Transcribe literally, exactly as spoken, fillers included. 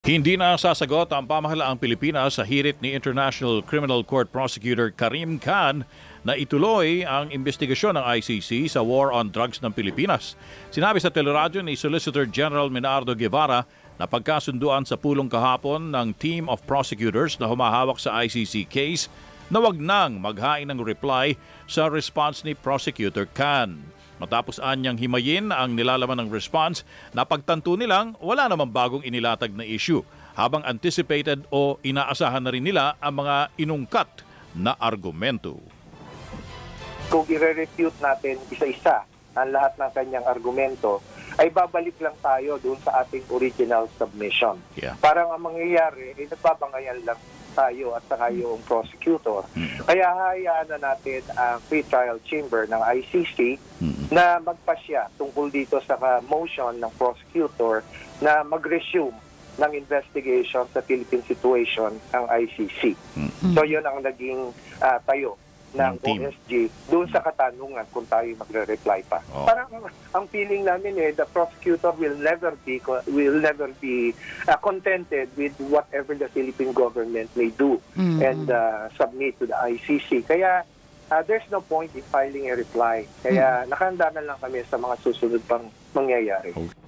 Hindi na sasagot ang pamahalaang Pilipinas sa hirit ni International Criminal Court Prosecutor Karim Khan na ituloy ang investigasyon ng I C C sa war on drugs ng Pilipinas. Sinabi sa teleradyo ni Solicitor General Menardo Guevara na pagkasunduan sa pulong kahapon ng team of prosecutors na humahawak sa I C C case na wag nang maghain ng reply sa response ni Prosecutor Khan. Matapos anyang himayin ang nilalaman ng response, napagtanto nilang wala namang bagong inilatag na issue, habang anticipated o inaasahan na rin nila ang mga inungkat na argumento. Kung i-refute natin isa-isa ang lahat ng kanyang argumento, ay babalik lang tayo doon sa ating original submission. Yeah. Parang ang mangyayari, ay nagbabangayan lang tayo at saka yung prosecutor. Mm-hmm. Kaya hayaan na natin ang pre-trial chamber ng I C C mm-hmm. na magpasya tungkol dito sa motion ng prosecutor na mag-resume ng investigation sa Philippine situation ng I C C. Mm-hmm. So yun ang naging uh, tayo ng O S G doon sa katanungan kung tayo magre-reply pa. Oh. Parang ang feeling namin eh, the prosecutor will never be will never be uh, contented with whatever the Philippine government may do mm-hmm. and uh, submit to the I C C. Kaya uh, there's no point in filing a reply. Kaya mm-hmm. nakahanda na lang kami sa mga susunod pang mangyayari. Okay.